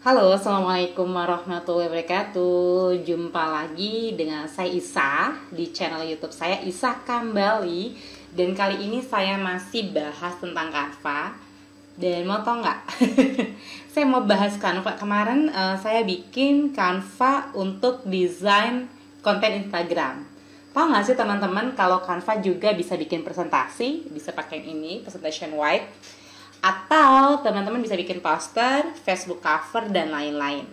Halo, Assalamualaikum warahmatullahi wabarakatuh. Jumpa lagi dengan saya Isa di channel YouTube saya Isa Kambali. Dan kali ini saya masih bahas tentang Canva. Dan mau tau nggak? Saya mau bahas Canva. Kemarin saya bikin Canva untuk desain konten Instagram. Tahu nggak sih teman-teman kalau Canva juga bisa bikin presentasi, bisa pakai ini, presentation white. Atau teman-teman bisa bikin poster, Facebook cover, dan lain-lain.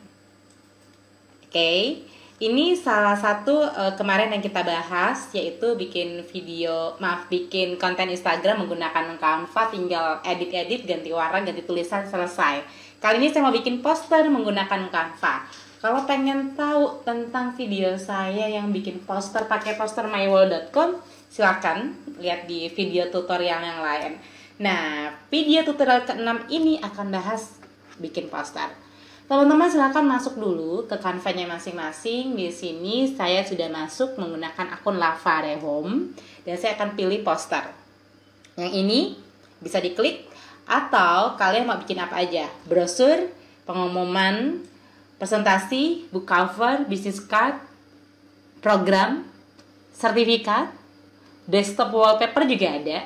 Oke, ini salah satu kemarin yang kita bahas, yaitu bikin bikin konten Instagram menggunakan Canva, tinggal edit-edit, ganti warna, ganti tulisan, selesai. Kali ini saya mau bikin poster menggunakan Canva. Kalau pengen tahu tentang video saya yang bikin poster pakai poster mywall.com, silakan lihat di video tutorial yang lain. Nah, video tutorial ke-6 ini akan bahas bikin poster. Teman-teman silakan masuk dulu ke Canva-nya masing-masing. Di sini saya sudah masuk menggunakan akun Lavare Home dan saya akan pilih poster. Yang ini bisa diklik atau kalian mau bikin apa aja? Brosur, pengumuman, presentasi, book cover, business card, program, sertifikat, desktop wallpaper juga ada.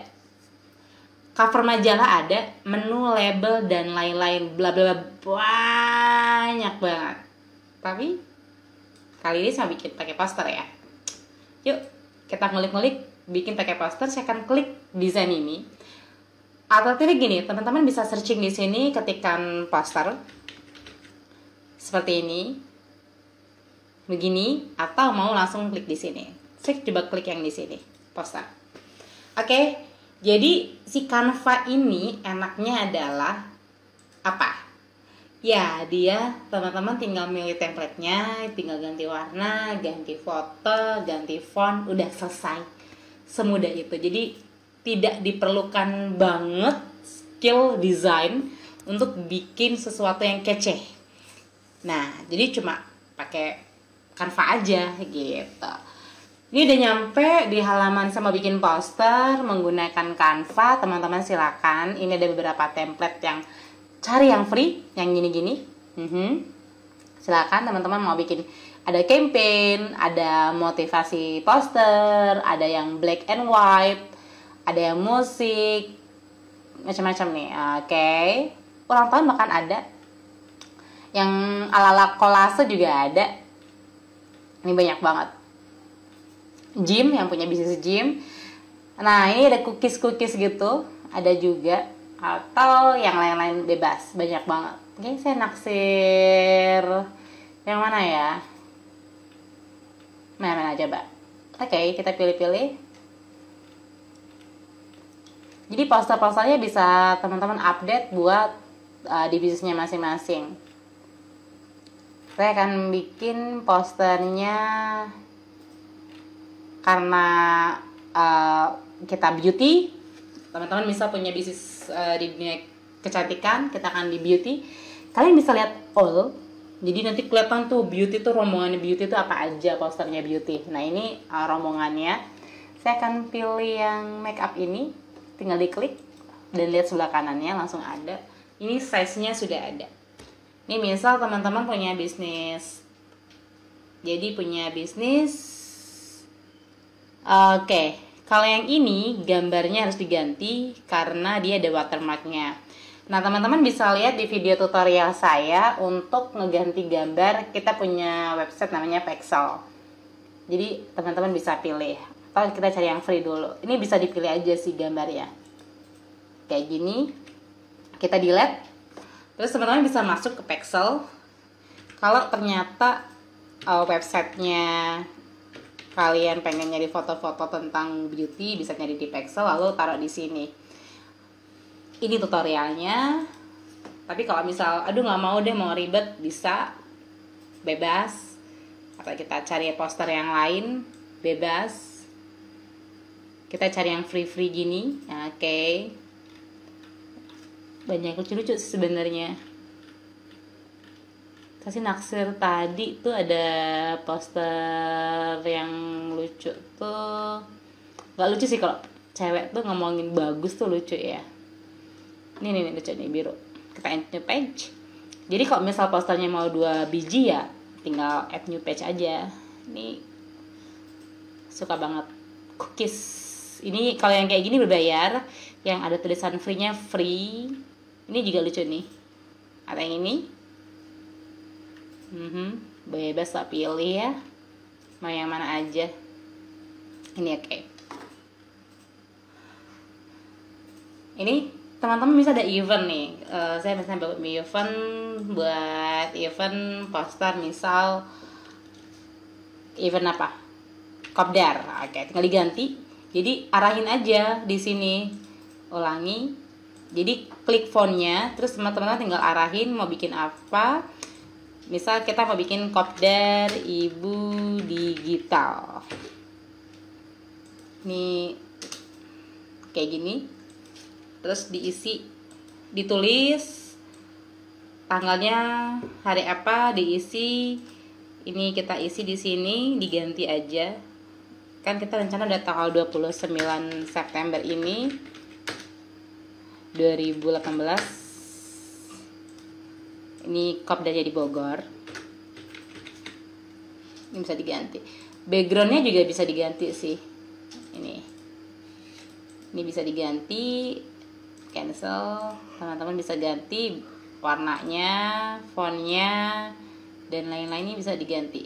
Cover majalah ada, menu, label, dan lain-lain, bla bla bla, banyak banget. Tapi kali ini saya bikin pakai poster ya. Yuk kita ngulik-ngulik bikin pakai poster. Saya akan klik desain ini. Alternatifnya gini, teman-teman bisa searching di sini, ketikkan poster seperti ini, begini, atau mau langsung klik di sini. Saya coba klik yang di sini, poster. Oke. Jadi si Canva ini enaknya adalah apa? Ya, dia teman-teman tinggal milih template-nya, tinggal ganti warna, ganti foto, ganti font, udah selesai. Semudah itu. Jadi tidak diperlukan banget skill desain untuk bikin sesuatu yang kece. Nah, jadi cuma pakai Canva aja gitu. Ini udah nyampe di halaman saya mau bikin poster menggunakan Canva. Teman-teman silakan. Ini ada beberapa template yang cari yang free, yang gini-gini. Silakan teman-teman mau bikin. Ada campaign, ada motivasi poster, ada yang black and white, ada yang musik, macam-macam nih. Oke. Ulang tahun bahkan ada. Yang ala-ala kolase juga ada. Ini banyak banget. Gym, yang punya bisnis gym. Nah, ini ada cookies gitu, ada juga, atau yang lain-lain bebas, banyak banget. Oke, saya naksir yang mana ya? Mana coba. Oke, kita pilih-pilih. Jadi poster-posternya bisa teman-teman update buat di bisnisnya masing-masing. Saya akan bikin posternya karena kita beauty, teman-teman bisa punya bisnis di dunia kecantikan, kita akan di beauty. Kalian bisa lihat all, jadi nanti kelihatan tuh beauty tuh, rombongan beauty tuh apa aja posternya beauty. Nah ini rombongannya. Saya akan pilih yang make up ini, tinggal diklik dan lihat sebelah kanannya langsung ada. Ini size-nya sudah ada. Ini misal teman-teman punya bisnis, jadi punya bisnis. Oke, kalau yang ini gambarnya harus diganti karena dia ada watermarknya. Nah, teman-teman bisa lihat di video tutorial saya untuk ngeganti gambar. Kita punya website namanya Pexel. Jadi teman-teman bisa pilih. Atau kita cari yang free dulu. Ini bisa dipilih aja sih gambarnya. Kayak gini. Kita delete. Terus teman-teman bisa masuk ke Pexel. Kalau ternyata websitenya kalian pengen nyari foto-foto tentang beauty, bisa nyari di Pexel lalu taruh di sini. Ini tutorialnya. Tapi kalau misal aduh nggak mau deh, mau ribet, bisa bebas. Atau kita cari poster yang lain, bebas. Kita cari yang free-free gini. Oke. Banyak lucu-lucu sebenarnya. Kasih naksir tadi tuh ada poster yang lucu tuh. Gak lucu sih kalau cewek tuh ngomongin bagus tuh lucu ya. Ini lucu nih, biru. Kita new page. Jadi kalau misal posternya mau 2 biji ya tinggal add new page aja. Ini suka banget cookies. Ini kalau yang kayak gini berbayar, yang ada tulisan free-nya free. Ini juga lucu nih. Ada yang ini. Bebas lah pilih ya. Mau yang mana aja. Ini oke. Ini teman-teman bisa ada event nih. Saya misalnya buat event poster, misal event apa? Kopdar. Oke, tinggal diganti. Jadi arahin aja di sini. Ulangi. Jadi klik fontnya, terus teman-teman tinggal arahin mau bikin apa. Misal kita mau bikin kopdar ibu digital. Ini kayak gini. Terus diisi, ditulis tanggalnya hari apa, diisi. Ini kita isi di sini, diganti aja. Kan kita rencana udah tanggal 29 September ini 2018. Ini kopdarnya di Bogor. Ini bisa diganti. Backgroundnya juga bisa diganti sih. Ini bisa diganti, cancel. Teman-teman bisa ganti warnanya, fontnya, dan lain-lainnya bisa diganti.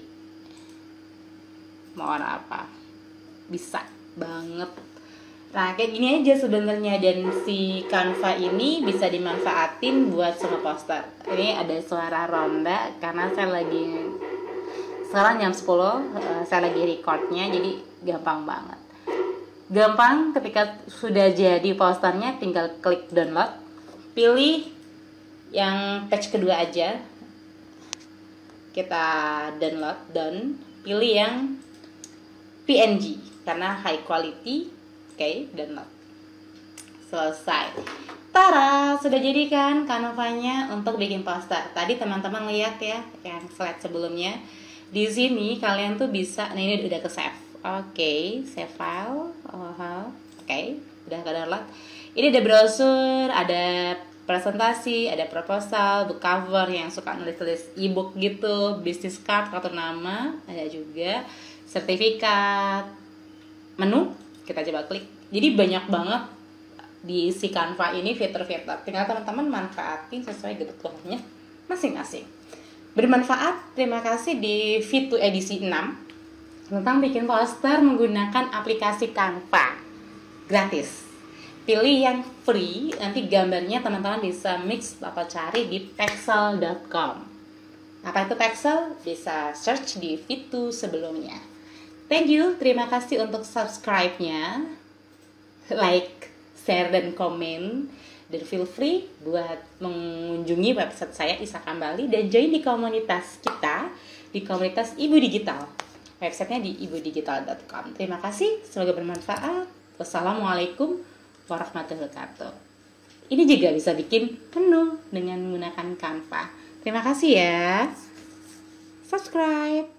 Mau warna apa? Bisa banget. Nah, kayak gini aja sebenarnya, dan si Canva ini bisa dimanfaatin buat semua poster. Ini ada suara ronda karena sekarang jam 10, saya lagi recordnya, jadi gampang banget. Gampang, ketika sudah jadi posternya tinggal klik download. Pilih yang page kedua aja. Kita download, pilih yang PNG karena high quality. Oke, download. Selesai. Tara, sudah jadi kan Canva-nya untuk bikin poster. Tadi teman-teman lihat ya yang slide sebelumnya. Di sini kalian tuh bisa, nah ini udah ke save. Oke, save file. Oke, udah ke download. Ini ada brosur, ada presentasi, ada proposal, book cover yang suka nulis-tulis e-book gitu, business card, kartu nama, ada juga sertifikat, menu. Kita coba klik. Jadi banyak banget di si Canva ini fitur-fitur. Tinggal teman-teman manfaatin sesuai kebutuhannya masing-masing. Bermanfaat. Terima kasih di Fit2 edisi 6 tentang bikin poster menggunakan aplikasi Canva. Gratis. Pilih yang free, nanti gambarnya teman-teman bisa mix atau cari di pexel.com. Apa itu Pexel? Bisa search di Fit2 sebelumnya. Thank you, terima kasih untuk subscribe-nya, like, share, dan komen. Dan feel free buat mengunjungi website saya Isakan Bali dan join di komunitas kita, di komunitas Ibu Digital. Websitenya di ibudigital.com. Terima kasih, semoga bermanfaat. Wassalamualaikum warahmatullahi wabarakatuh. Ini juga bisa bikin menu dengan menggunakan Canva. Terima kasih ya. Subscribe.